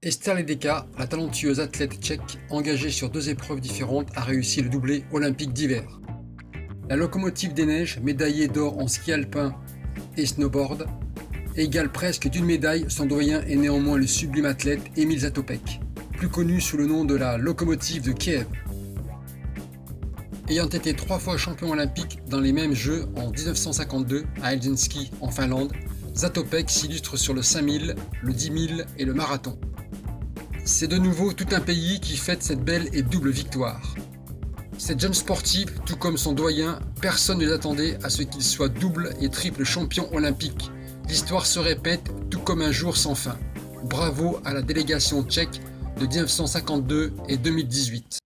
Esther Ledecká, la talentueuse athlète tchèque engagée sur 2 épreuves différentes, a réussi le doublé olympique d'hiver. La locomotive des neiges, médaillée d'or en ski alpin et snowboard, égale presque d'une médaille. Son doyen est néanmoins le sublime athlète Emil Zatopek, plus connu sous le nom de la locomotive de Kiev. Ayant été 3 fois champion olympique dans les mêmes Jeux en 1952 à Helsinki en Finlande, Zatopek s'illustre sur le 5000, le 10 000 et le marathon. C'est de nouveau tout un pays qui fête cette belle et double victoire. Cette jeune sportive, tout comme son doyen, personne ne l'attendait à ce qu'il soit double et triple champion olympique. L'histoire se répète tout comme un jour sans fin. Bravo à la délégation tchèque de 1952 et 2018.